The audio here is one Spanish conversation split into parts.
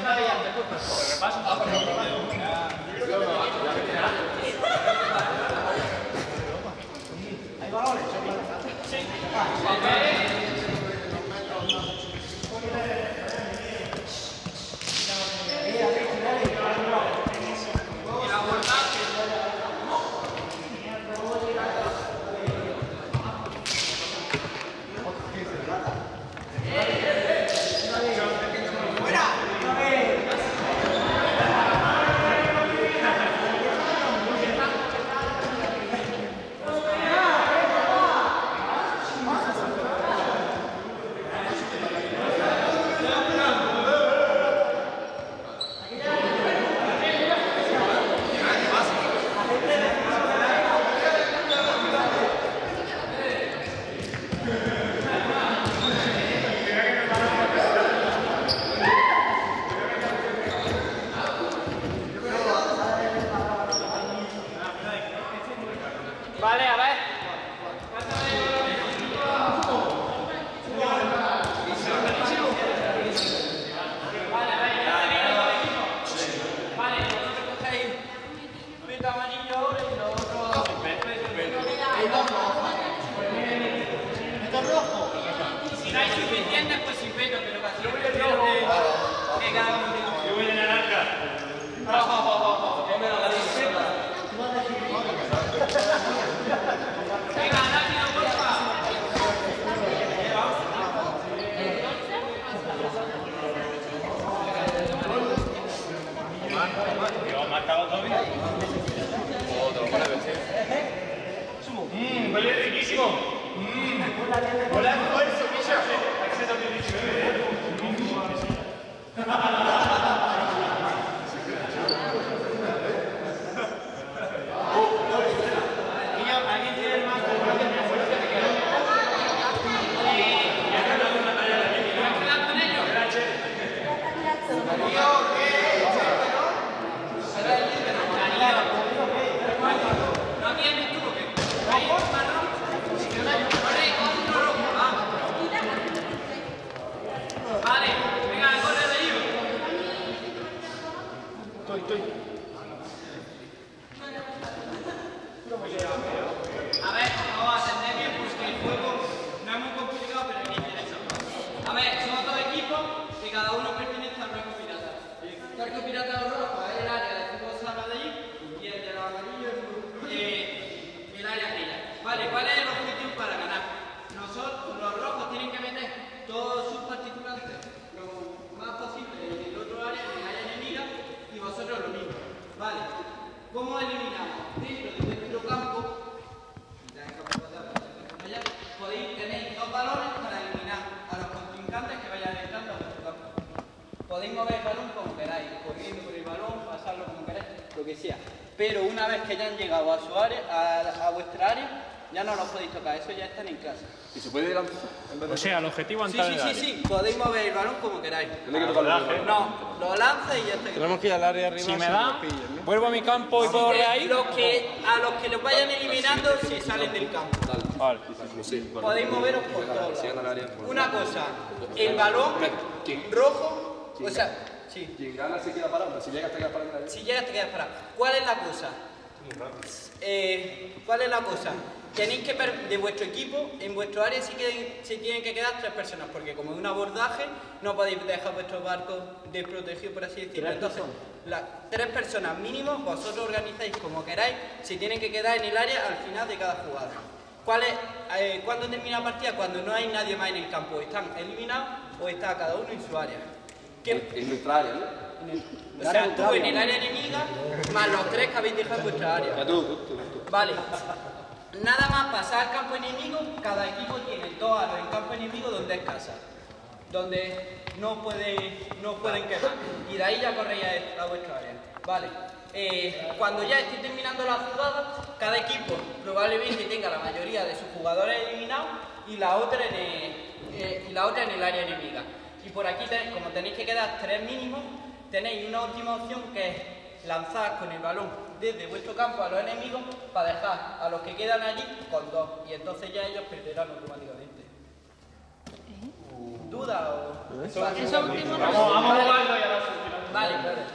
Vale, a ver. Vale, vosotros cogéis pito amarillo ahora y los otros pito rojo. Si no hay suficientes, pues sin peto, pero casi yo voy de rojo. Que cada uno tenga. Yo voy de naranja. Ponme la gallina. Venga, rápido, porfa. ¿Lo marcado todavía? Oh, te lo pones bien. Huele riquísimo. Hola, esfuerzo, Misha. Acceso de 19. Vale, venga, corre de ello. Estoy. A ver, vamos a atender bien porque el juego no es muy complicado, pero es interesante. A ver, somos dos equipos y cada uno pertenece al arco pirata. El arco pirata rojo es el área de fútbol sala de allí y el de los amarillos el área aquella. Vale, ¿cuál es el objetivo para ganar? Nosotros, los rojos, tienen que meter todos sus participantes lo más posible en el otro área, en el área enemiga, y vosotros lo mismo. Vale, ¿cómo eliminamos? Dentro de vuestro campo, tenéis dos balones para eliminar a los contrincantes que vayan entrando a vuestro campo. Podéis mover el balón como queráis, corriendo por el balón, pasarlo como queráis, lo que sea. Pero una vez que ya han llegado a su área, a vuestra área, ya no los podéis tocar, eso ya están en casa. ¿Y se puede lanzar? O sea, el objetivo es entrar en el área. Sí, podéis mover el balón como queráis. No, lo lanza y ya está. Tenemos que ir al área arriba. si me da, vuelvo a mi campo y puedo volver ahí. A los que los vayan eliminando, si salen del campo. Vale. Podéis moveros por todos lados. Una cosa, el balón rojo, o sea, sí. Quien gana se queda parado, si llega hasta quedar parado. Si llegas te quedas parado. ¿Cuál es la cosa? ¿Cuál es la cosa? Tenéis que de vuestro equipo, en vuestro área se tienen que quedar 3 personas, porque como es un abordaje, no podéis dejar vuestros barcos desprotegidos, por así decirlo. Entonces, las 3 personas mínimo, vosotros organizáis como queráis, se tienen que quedar en el área al final de cada jugada. ¿Cuándo termina la partida? Cuando no hay nadie más en el campo. Están eliminados o está cada uno en su área. En nuestra área, ¿no? O sea, tú en el área enemiga, más los 3 que habéis dejado en vuestra área. Ya tú. Vale. Nada más pasar al campo enemigo, cada equipo tiene 2 aros en campo enemigo donde es casa. Donde no pueden quedar. Y de ahí ya corréis a vuestra área. Vale. Cuando ya estéis terminando la jugada, cada equipo probablemente tenga la mayoría de sus jugadores eliminados y la otra en el área enemiga. Y por aquí, como tenéis que quedar 3 mínimos, tenéis una última opción que es lanzar con el balón desde vuestro campo a los enemigos para dejar a los que quedan allí con 2. Y entonces ya ellos perderán automáticamente. ¿Duda o...? Eso último no. Vamos a jugarlo y a la solución.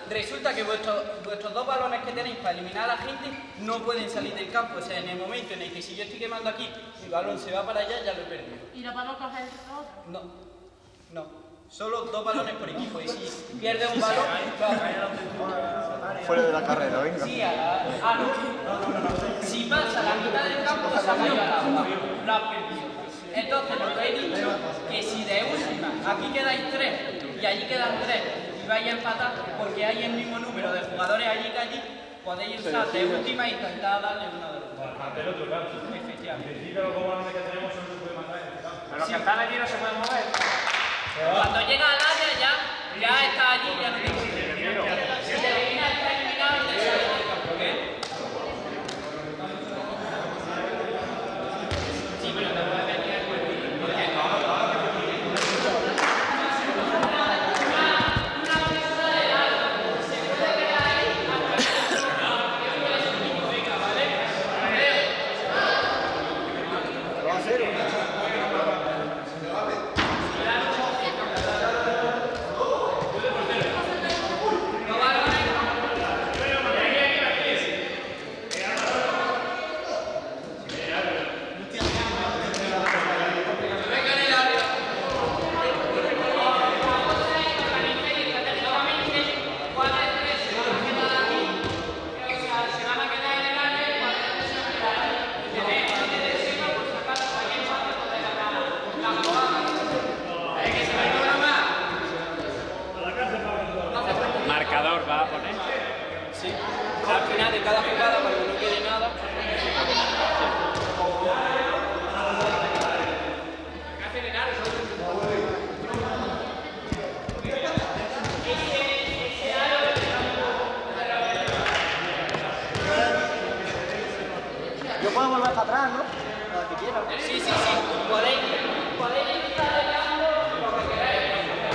resulta que vuestros dos balones que tenéis para eliminar a la gente no pueden salir del campo. O sea, en el momento en el que si yo estoy quemando aquí, mi balón se va para allá, ya lo he perdido. ¿Y no podemos coger otro? No, no. Solo 2 balones por equipo. Y si pierde un balón, Fuera de la carrera, venga. sí, no. Si pasa la mitad del campo, se ha caído al agua. Lo has perdido. Entonces, lo que he dicho, que si de última, aquí quedáis 3 y allí quedan 3 y vais a empatar porque hay el mismo número de jugadores allí que allí, podéis usar de última e intentar darle uno de los dos. Ante el otro, claro. Efectivamente. En principio los balones que tenemos son los que pueden matar en este campo. Pero los que están allí no se pueden mover. Cuando llega al área ya está allí, ya no tiene que ir. Si te elimina, está eliminado y te sale del campo. Sí, pero te puedes venir al cuerpo. ¿Por qué no? Marcador va a poner. Sí. Al final de cada jugada, para que no quede nada. Yo puedo volver para atrás, ¿no? Lo que quiera. Sí. Podéis empezar el campo lo que queráis.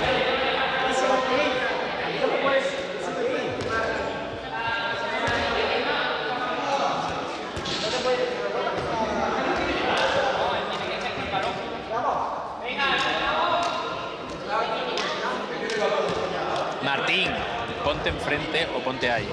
Martín, ponte enfrente o ponte ahí.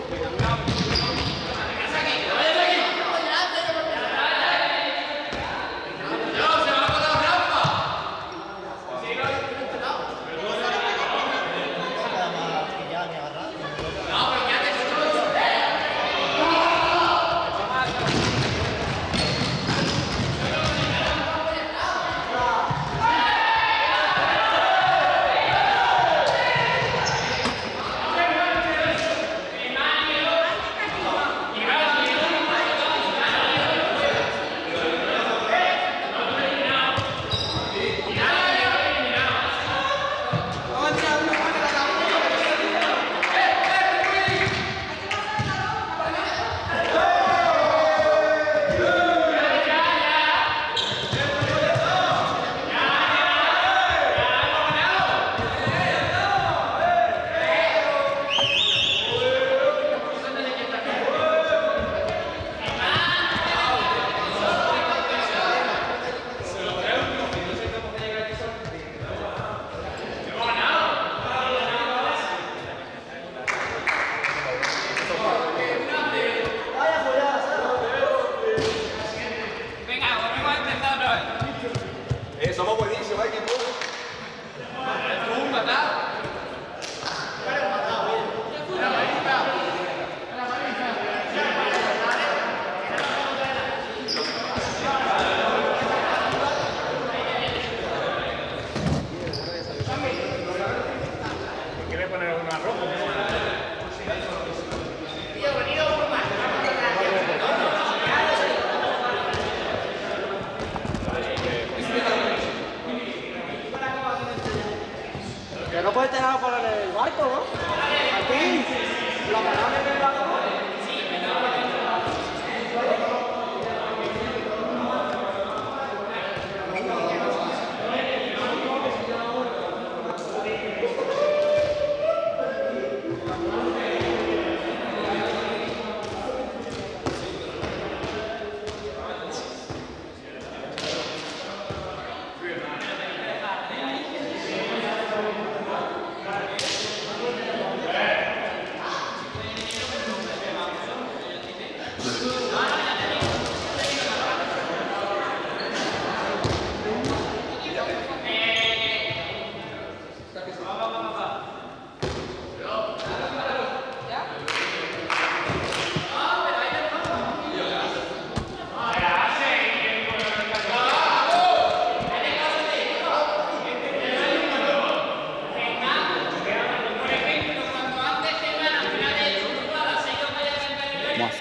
Somos buenísimos, equipo. ¿Quieres poner una roja? Que no puedes tener por el barco, ¿no? Aquí, la palabra que va a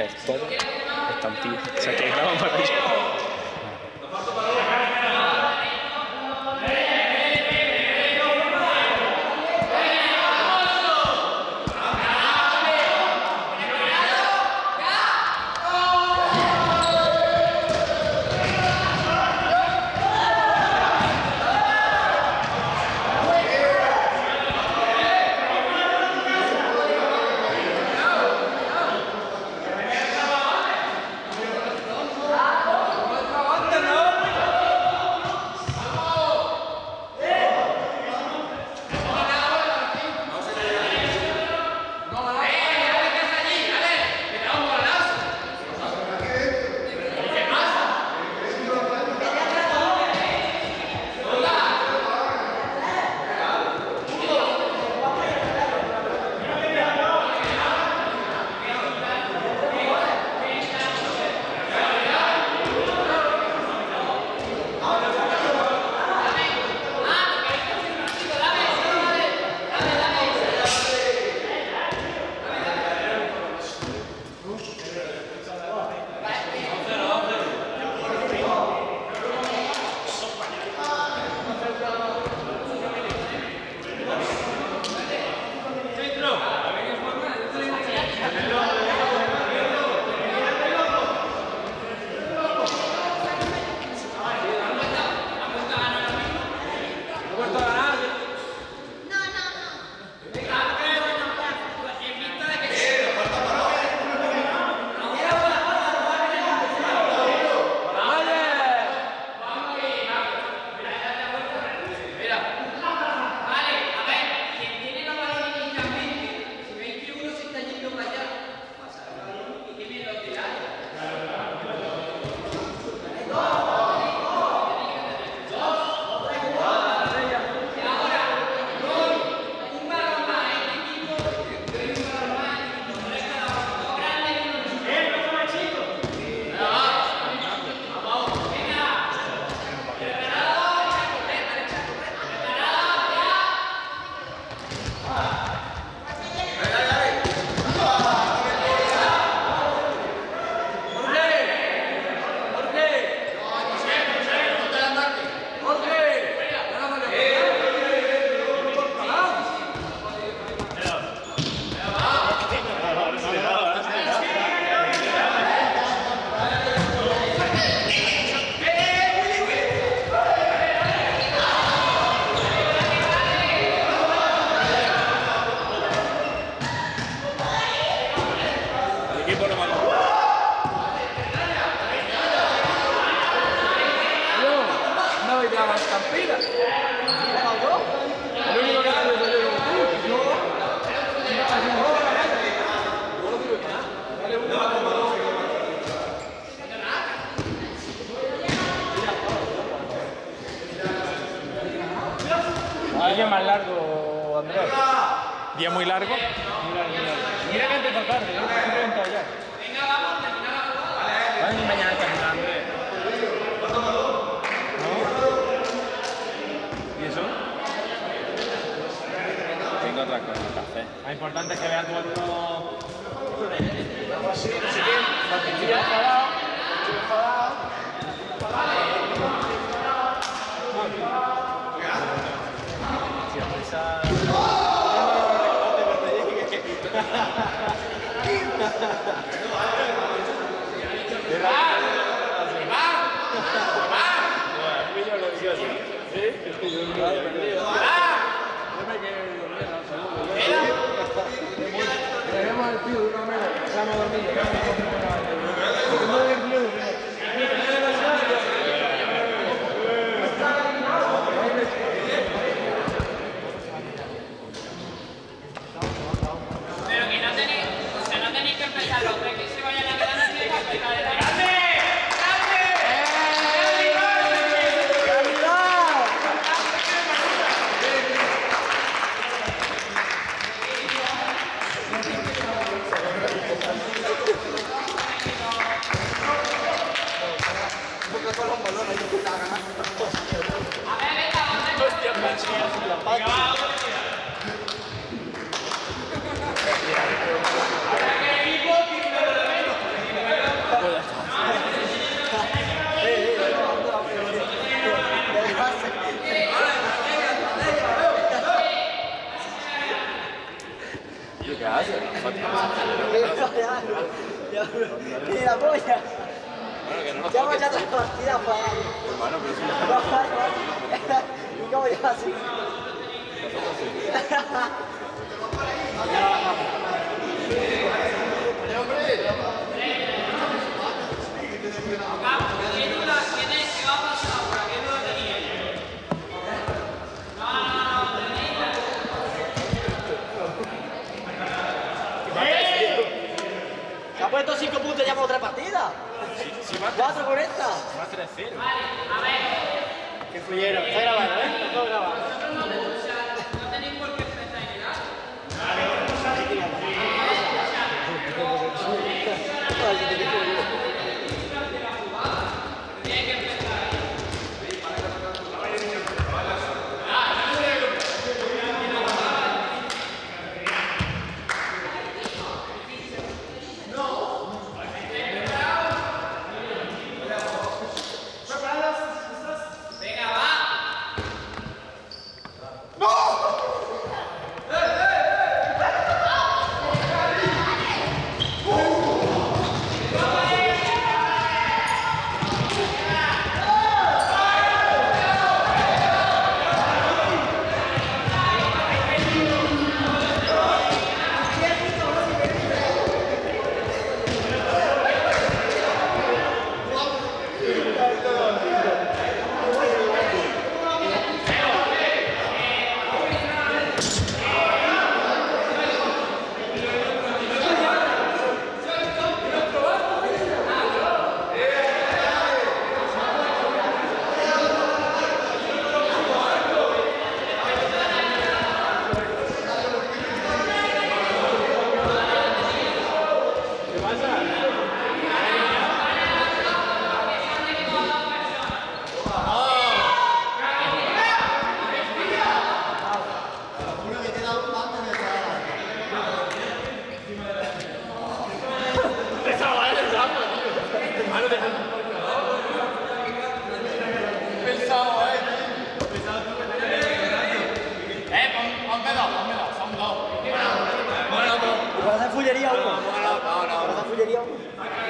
gestor. Está un tío. O sea, que graba para allá. Día más largo, Andrés. Día muy largo. Mira que empezó tarde, ¿no? Te he preguntado ya. Vamos a mañana terminar, Andrés. ¿Y eso? Tengo otra cosa, café. Lo importante es que veas tu otro... Pero que no tenéis, o sea, no tenéis que empezar los tres que se vayan a quedar, no tenéis que empezar de la... Ni la polla. Ya hemos echado 3 partidas para... Hermano, pero si ¿Y cómo ya así? Se ha puesto 5 puntos ya por 3 partidas. 4 con esta. Más 3-0. Que fluyeron. Está grabado, ¿eh? Está grabado. No tenéis por qué empezar a llegar. Para hacer fullería uno. Para hacer fullería uno.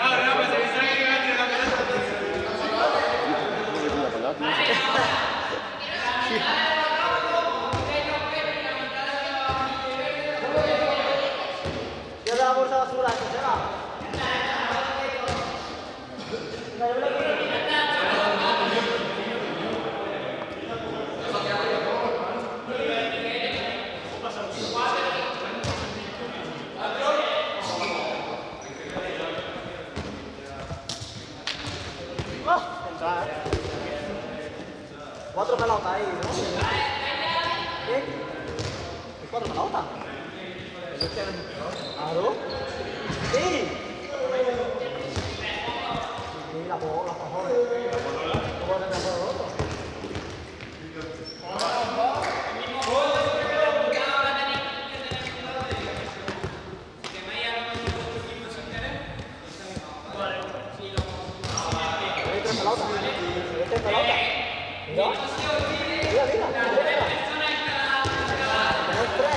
Yo de la bolsa de basura, ¿qué será? Cuatro pelotas ahí, ¿no? ¿Qué? ¿Cuatro pelotas? ¿Claro? ¡Sí! Sí, las cojones. ¿Cómo se me fue el otro? Hay 3 pelotas. Hay 3 pelotas. Mira. Mira, mira. Tenemos 3.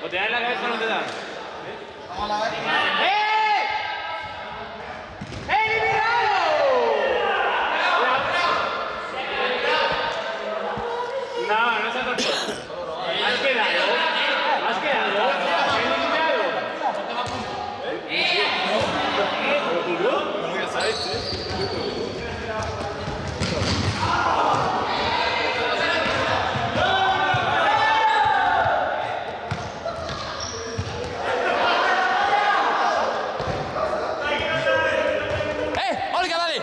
O te dan la cabeza o no te dan. No, no se ha tocado. Has quedado. Has quedado. Eliminado. Muy así, ¡Olga, dale!